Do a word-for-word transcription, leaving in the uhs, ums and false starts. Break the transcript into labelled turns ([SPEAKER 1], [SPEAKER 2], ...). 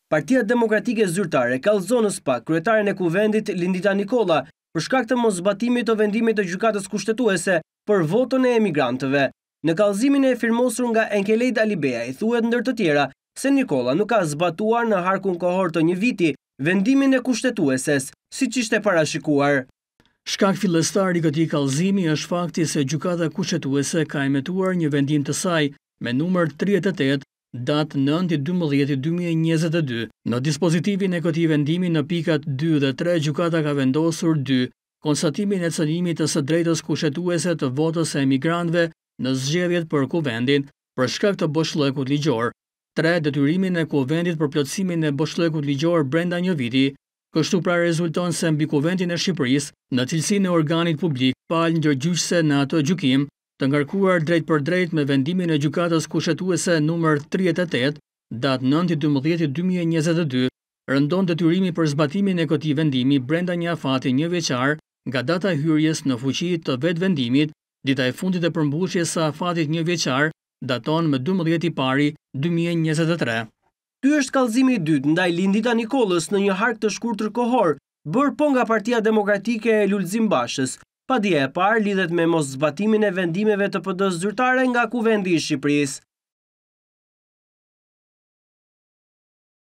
[SPEAKER 1] Partia Demokratike Zyrtare kallëzon së pak kryetaren e kuvendit Lindita Nikolla për shkak të mosbatimit të vendimit të gjykatës kushtetuese për votën e emigrantëve. Në kallëzimin e firmosur nga Enkelejt Alibeaj, thuhet ndër të tjera se Nikolla nuk ka zbatuar në harkun kohor të një viti vendimin e kushtetueses, siç ishte parashikuar.
[SPEAKER 2] Shkak fillestar i këtij kallëzimi është fakti se gjykata kushtetuese ka emetuar një vendim të saj me numër tridhjetë e tetë datë nëntë i dymbëdhjetë dy mijë e njëzet e dy. Në dispozitivin e këtij vendimi në pikat dy dhe tre gjykata ka vendosur dy konstatimin e cënimit të së drejtës kushtetuese të votës së emigrantëve në zgjedhjet për kuvendin për shkak të boshllëkut ligjor. tre Detyrimin e kuvendit për plotësimin e boshllëkut ligjor brenda një viti. Kështu pra rezulton se mbi kuvendin e Shqipërisë, në cilësinë e organit publik, palë ndërgjyqëse në atë gjykim, të ngarkuar drejt për drejt me vendimin e gjykatës kushtetuese numër tridhjetë e tetë, datë nëntë i dymbëdhjetë dy mijë e njëzet e dy, rëndon detyrimi për zbatimin e këtij vendimi brenda një afati një vjeçar nga data e hyrjes në fuqi të vetë vendimit. Dita e fundit e përmbushjes së afatit një vjeçar daton me dymbëdhjetë i pari dy mijë e njëzet e tre.
[SPEAKER 1] Ky është kallëzimi i dytë ndaj Lindita Nikollës në një hark të shkurtër kohor, bërë po nga Partia Demokratike e Lulzim Bashës. Padje e parë lidhet me mos zbatimin e vendimeve të P D-s zyrtare nga Kuvendi i Shqipërisë.